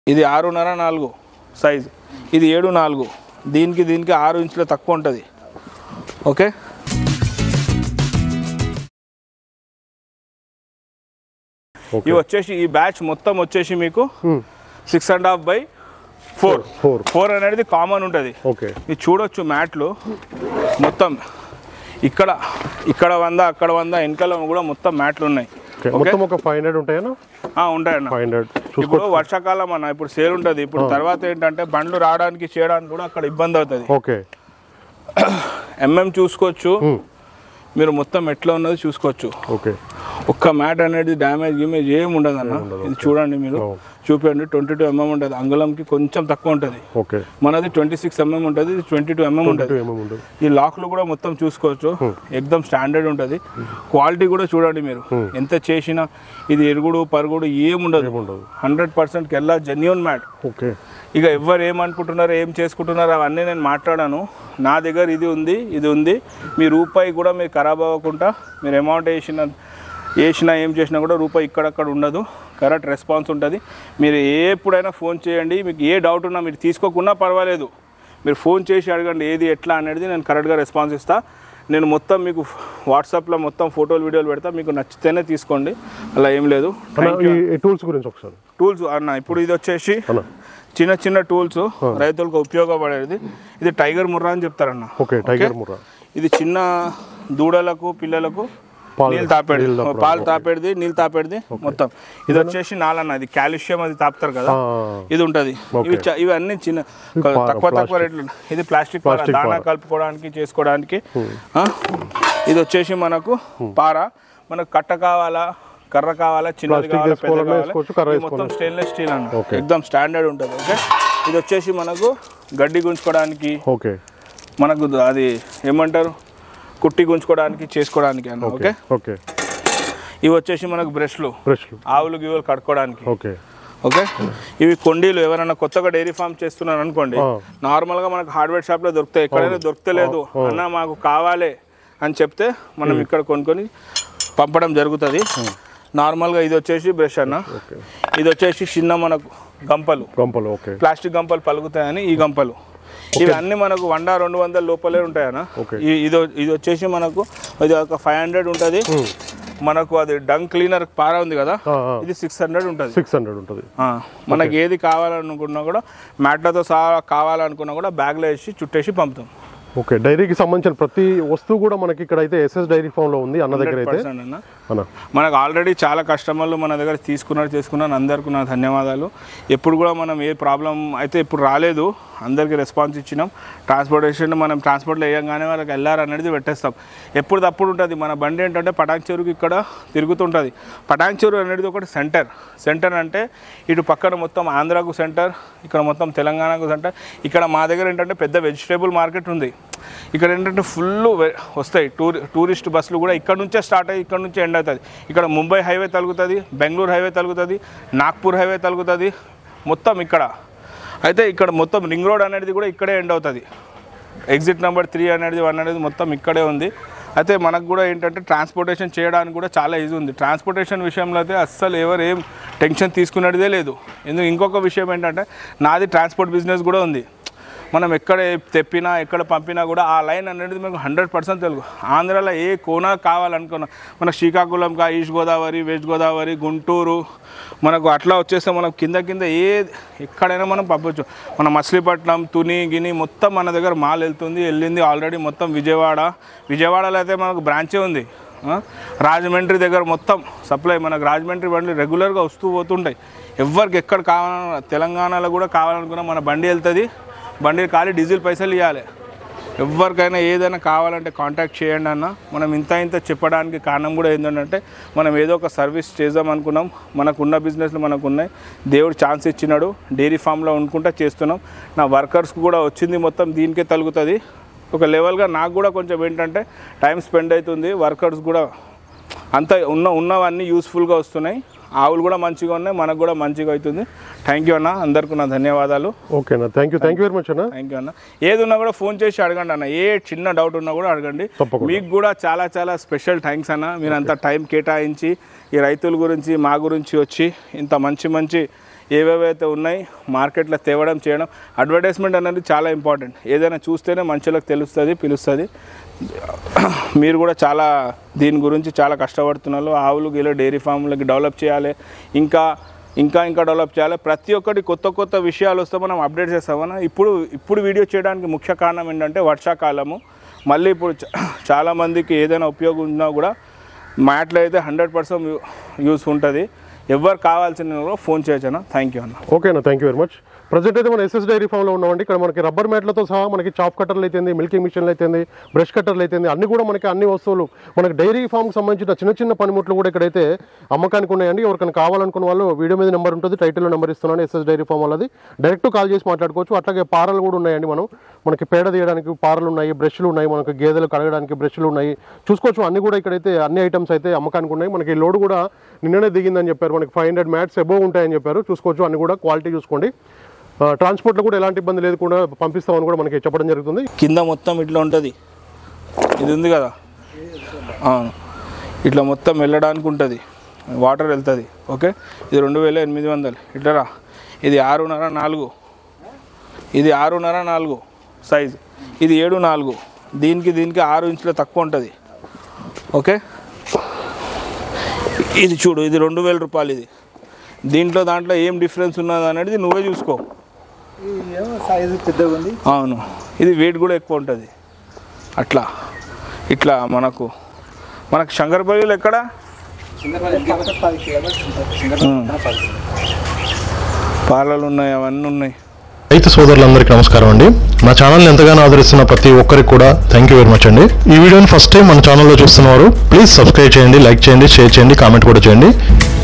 ఇది 6.5 4 సైజ్, ఇది 7 4, దీనికి 6 ఇంచుల తక్కువ ఉంటుంది. ఓకే, ఇవి వచ్చేసి ఈ బ్యాచ్ మొత్తం వచ్చేసి మీకు 6.5/4 అనేది కామన్ ఉంటుంది. ఇది చూడొచ్చు మ్యాట్లు మొత్తం ఇక్కడ 100 అక్కడ 100 వెనకాల కూడా మొత్తం మ్యాట్లు ఉన్నాయి. మొత్తం ఒక 500 ఉంటాయన్నా? ఉంటాయన్న. ఇప్పుడు వర్షాకాలం అన్న, ఇప్పుడు సేల్ ఉంటుంది. ఇప్పుడు తర్వాత ఏంటంటే బండ్లు రావడానికి చేయడానికి కూడా అక్కడ ఇబ్బంది అవుతుంది. చూసుకోవచ్చు మీరు, మొత్తం ఎట్లా ఉన్నది చూసుకోవచ్చు. ఒక్క మ్యాట్ అనేది డ్యామేజ్ గిమేజ్ ఏమి ఉండదు అన్న. ఇది చూడండి మీరు, చూపండి. 22 mm ఉంటుంది, అంగుళంకి కొంచెం తక్కువ ఉంటుంది. మనది 26 mm ఉంటుంది, ఇది 22 mm ఉంటుంది. ఈ లాక్లు కూడా మొత్తం చూసుకోవచ్చు, ఎక్దమ్ స్టాండర్డ్ ఉంటుంది. క్వాలిటీ కూడా చూడండి మీరు, ఎంత చేసినా ఇది ఎరుగుడు పరుగుడు ఏముండదు. 100% కెల్లా జెన్యూన్ మ్యాట్. ఇక ఎవరు ఏమనుకుంటున్నారో ఏం చేసుకుంటున్నారో అవన్నీ నేను మాట్లాడాను. నా దగ్గర ఇది ఉంది. మీ రూపాయి కూడా మీరు ఖరాబ్ అవ్వకుండా, మీరు అమౌంట్ వేసినా ఏం చేసినా కూడా రూపాయి ఇక్కడక్కడ ఉండదు. కరెక్ట్ రెస్పాన్స్ ఉంటుంది. మీరు ఎప్పుడైనా ఫోన్ చేయండి, మీకు ఏ డౌట్ ఉన్నా మీరు తీసుకోకున్నా పర్వాలేదు, మీరు ఫోన్ చేసి అడగండి ఏది ఎట్లా అనేది నేను కరెక్ట్గా రెస్పాన్స్ ఇస్తాను. నేను మొత్తం మీకు వాట్సాప్లో మొత్తం ఫోటోలు వీడియోలు పెడతా, మీకు నచ్చితేనే తీసుకోండి, అలా ఏం లేదు. టూల్స్ గురించి ఒకసారి. టూల్స్ అన్న, ఇప్పుడు ఇది వచ్చేసి చిన్న టూల్స్ రైతులకు ఉపయోగపడేది. ఇది టైగర్ ముర్రా అని చెప్తారన్న. ఇది చిన్న దూడలకు పిల్లలకు పాలు తాపేది నీళ్ళు తాపేది మొత్తం. ఇది వచ్చేసి నాలన్న, ఇది కాల్షియం అది తాపుతారు కదా, ఇది ఉంటుంది. ఇవి అన్ని చిన్న తక్కువ రేట్లు. ఇది ప్లాస్టిక్ దానా కలుపుకోవడానికి చేసుకోవడానికి. ఇది వచ్చేసి మనకు పార, మనకు కట్ట కావాలా కర్ర కావాలా చిన్నది కావాలా పెద్ద కావాలా, మొత్తం స్టెయిన్లెస్ స్టీల్ అన్న, ఎక్దమ్ స్టాండర్డ్ ఉంటుంది. ఓకే, ఇది వచ్చేసి మనకు గడ్డి గుంజుకోవడానికి, మనకు అది ఏమంటారు కుట్టి గుంజుకోవడానికి చేసుకోవడానికి అన్న. ఓకే, ఇవి వచ్చేసి మనకు బ్రష్లు ఆవులు గివులు కడుక్కోవడానికి. ఓకే, ఇవి కొండీలు. ఎవరైనా కొత్తగా డైరీ ఫామ్ చేస్తున్నారు అనుకోండి, నార్మల్గా మనకు హార్డ్వేర్ షాప్లో దొరుకుతాయి, ఎక్కడైనా దొరకలేదు అన్న మాకు కావాలి అని చెప్తే మనం ఇక్కడ కొనుక్కొని పంపడం జరుగుతుంది. నార్మల్గా ఇది వచ్చేసి బ్రష్ అన్న. ఇది వచ్చేసి చిన్న మనకు గంపలు, ప్లాస్టిక్ గంపలు పలుకుతాయని ఈ గంపలు. ఇవి అన్ని మనకు 100-200 లోపలే ఉంటాయన్న. ఇది వచ్చేసి మనకు ఇది ఒక 500 ఉంటుంది. మనకు అది డంగ్ క్లీనర్ పార ఉంది కదా, ఇది 600 ఉంటుంది. మనకి ఏది కావాలనుకున్నా కూడా మ్యాట్లతో సహా కావాలనుకున్నా కూడా బ్యాగ్లో వేసి చుట్టేసి పంపుతాం. ఓకే, డైరీకి సంబంధించిన ప్రతి వస్తువు కూడా మనకి ఇక్కడ అయితే ఎస్ఎస్ డైరీ ఫామ్ లో ఉంది అన్న దగ్గర అయితే. మనకు ఆల్రెడీ చాలా కస్టమర్లు మన దగ్గర చేసుకున్నారు. అందరికీ నా ధన్యవాదాలు. ఎప్పుడు కూడా మనం ఏ ప్రాబ్లం అయితే ఇప్పుడు రాలేదు, అందరికీ రెస్పాన్స్ ఇచ్చినాం. ట్రాన్స్పోర్టేషన్ మనం ట్రాన్స్పోర్ట్లో వేయంగానే వాళ్ళకి ఎల్ఆర్ అనేది పెట్టేస్తాం. ఎప్పుడు తప్పుడు ఉంటుంది. మన బండి ఏంటంటే పటాన్ చెరువుకి ఇక్కడ తిరుగుతుంటుంది. పటాన్ చెరువు అనేది ఒకటి సెంటర్ అంటే ఇటు పక్కన మొత్తం ఆంధ్రాకు సెంటర్, ఇక్కడ మొత్తం తెలంగాణకు సెంటర్. ఇక్కడ మా దగ్గర ఏంటంటే పెద్ద వెజిటేబుల్ మార్కెట్ ఉంది. ఇక్కడ ఏంటంటే ఫుల్ వస్తాయి టూరిస్ట్ బస్సులు కూడా. ఇక్కడ నుంచే స్టార్ట్ అయ్యి ఇక్కడ నుంచే ఎండ్ అవుతుంది. ఇక్కడ ముంబై హైవే తగులుతుంది, బెంగళూరు హైవే తగులుతుంది, నాగ్పూర్ హైవే తగులుతుంది మొత్తం ఇక్కడ. అయితే ఇక్కడ మొత్తం రింగ్ రోడ్ అనేది కూడా ఇక్కడే ఎండ్ అవుతుంది. ఎగ్జిట్ నెంబర్ 3 అనేది 1 అనేది మొత్తం ఇక్కడే ఉంది. అయితే మనకు కూడా ఏంటంటే ట్రాన్స్పోర్టేషన్ చేయడానికి కూడా చాలా ఈజీ ఉంది. ట్రాన్స్పోర్టేషన్ విషయంలో అయితే అస్సలు ఎవరు ఏం టెన్షన్ తీసుకునేదే లేదు. ఇంకొక విషయం ఏంటంటే నాది ట్రాన్స్పోర్ట్ బిజినెస్ కూడా ఉంది. మనం ఎక్కడ తెప్పినా ఎక్కడ పంపినా కూడా ఆ లైన్ అనేది మనకు 100% తెలుగు. ఆంధ్రాలో ఏ కోనా కావాలనుకున్నా, మన శ్రీకాకుళం ఈస్ట్ గోదావరి, వెస్ట్ గోదావరి, గుంటూరు, మనకు అట్లా వచ్చేస్తే మనం కింద ఎక్కడైనా మనం పంపవచ్చు. మన మచిలీపట్నం, తుని, గిని మొత్తం మన దగ్గర మాల్ వెళ్ళింది ఆల్రెడీ. మొత్తం విజయవాడలో అయితే మనకు బ్రాంచే ఉంది. రాజమండ్రి దగ్గర మొత్తం సప్లై, మనకు రాజమండ్రి బండి రెగ్యులర్గా వస్తూ పోతుంటాయి. ఎవరికి ఎక్కడ కావాలన్నా, తెలంగాణలో కూడా కావాలనుకున్నా మన బండి వెళ్తుంది. బండి ఖాళీ డీజిల్ పైసలు ఇవ్వాలి. ఎవరికైనా ఏదైనా కావాలంటే కాంటాక్ట్ చేయండి అన్న. మనం ఇంత చెప్పడానికి కారణం కూడా ఏంటంటే మనం ఏదో ఒక సర్వీస్ చేద్దాం అనుకున్నాం. మనకున్న బిజినెస్లు మనకు ఉన్నాయి, దేవుడు ఛాన్స్ ఇచ్చినాడు. డైరీ ఫామ్లో అనుకుంటా చేస్తున్నాం. నా వర్కర్స్కి కూడా వచ్చింది మొత్తం దీనికే తగులుతుంది. ఒక లెవెల్గా నాకు కూడా కొంచెం ఏంటంటే టైం స్పెండ్ అవుతుంది. వర్కర్స్ కూడా అంత ఉన్నవన్నీ యూస్ఫుల్గా వస్తున్నాయి. ఆవులు కూడా మంచిగా ఉన్నాయి, మనకు కూడా మంచిగా అవుతుంది. థ్యాంక్ యూ అన్న, అందరికీ నా ధన్యవాదాలు. ఓకే అన్న, థ్యాంక్ యూ వెరీ మచ్ అన్న. థ్యాంక్ యూ అన్న. ఏది ఉన్నా కూడా ఫోన్ చేసి అడగండి అన్న, ఏ చిన్న డౌట్ ఉన్నా కూడా అడగండి. మీకు కూడా చాలా స్పెషల్ థ్యాంక్స్ అన్న. మీరు అంత టైం కేటాయించి ఈ రైతుల గురించి మా గురించి వచ్చి ఇంత మంచి ఏవేవైతే ఉన్నాయి మార్కెట్లో తేవడం చేయడం. అడ్వర్టైజ్మెంట్ అనేది చాలా ఇంపార్టెంట్. ఏదైనా చూస్తేనే మనుషులకు తెలుస్తుంది, పిలుస్తుంది. మీరు కూడా చాలా దీని గురించి చాలా కష్టపడుతున్నారు. ఆవులు గీలో డైరీ ఫామ్లకి డెవలప్ చేయాలి, ఇంకా డెవలప్ చేయాలి. ప్రతి ఒక్కటి కొత్త విషయాలు వస్తే మనం అప్డేట్ చేస్తామన్నా. ఇప్పుడు వీడియో చేయడానికి ముఖ్య కారణం ఏంటంటే వర్షాకాలము. మళ్ళీ ఇప్పుడు చాలామందికి ఏదైనా ఉపయోగం ఉన్నా కూడా మ్యాట్లో అయితే 100% యూస్ ఉంటుంది. ఎవరు కావాల్సిన ఫోన్ చేయొచ్చన్నా. థ్యాంక్ యూ అన్న. ఓకేనా, thank you very much. Present అయితే మన ఎస్ఎస్ డైరీ ఫామ్లో ఉన్నామండి. ఇక్కడ మనకి రబ్బర్ మ్యాట్లతో సహా మనకి చాప్ కట్టర్లు అయితేంది, మిల్కింగ్ మిషన్లు అయితేంది, బ్రష్ కట్టర్లు అయితేంది, అన్ని కూడా మనకి అన్ని వస్తువులు మనకి డైరీ ఫామ్కి సంబంధించిన చిన్న పనిముట్లు కూడా ఇక్కడైతే అమ్మకానికి ఉన్నాయండి. ఎవరికైనా కావాలనుకున్న వాళ్ళు వీడియో మీద నెంబర్ ఉంటుంది, టైటిల్లో నెంబర్ ఇస్తున్నాను. ఎస్ఎస్ డైరీ ఫామ్ వాళ్ళది డైరెక్ట్ కాల్ చేసి మాట్లాడుకోవచ్చు. అట్లాగే పారలు కూడా ఉన్నాయండి. మనకి పేడ తీయడానికి పారలు ఉన్నాయి, బ్రష్లు ఉన్నాయి, మనకి గేదెలు కడగడానికి బ్రష్లు ఉన్నాయి. చూసుకోవచ్చు అన్ని కూడా ఇక్కడైతే అన్ని ఐటమ్స్ అయితే అమ్మకానికి ఉన్నాయి. మనకి లోడ్ కూడా నిన్ననే దిగిందని చెప్పారు. మనకి 500 మ్యాట్స్ అబోవ్ ఉంటాయని చెప్పారు. చూసుకోవచ్చు అన్ని కూడా క్వాలిటీ చూసుకోండి. ట్రాన్స్పోర్ట్లో కూడా ఎలాంటి ఇబ్బంది లేకుండా పంపిస్తామని కూడా మనకి చెప్పడం జరుగుతుంది. కింద మొత్తం ఇట్లా ఉంటుంది, ఇది ఉంది కదా, అవును, ఇట్లా మొత్తం వెళ్ళడానికి ఉంటుంది, వాటర్ వెళ్తుంది. ఓకే, ఇది 2800 ఇట్లా. ఇది 6.5 ఇది 6.5 సైజు, ఇది 7.4. దీనికి 6 ఇంచుల తక్కువ ఉంటుంది. ఓకే, ఇది చూడు, ఇది 2000 రూపాయలు. ఇది దాంట్లో ఏం డిఫరెన్స్ ఉన్నది అనేది నువ్వే చూసుకో. సైజు పెద్దగా ఉంది. అవును, ఇది వెయిట్ కూడా ఎక్కువ ఉంటుంది. ఇట్లా మనకు శంకరపల్లిలో ఎక్కడ పాలలు ఉన్నాయి, అవన్నీ ఉన్నాయి. రైతు సోదరులందరికీ నమస్కారం అండి. నా ఛానల్ని ఎంతగానో ఆదరిస్తున్న ప్రతి ఒక్కరికి కూడా థ్యాంక్ యూ వెరీ మచ్ అండి. ఈ వీడియోని ఫస్ట్ టైం మన ఛానల్లో చూస్తున్నవారు ప్లీజ్ సబ్స్క్రైబ్ చేయండి, లైక్ చేయండి, షేర్ చేయండి, కామెంట్ కూడా చేయండి.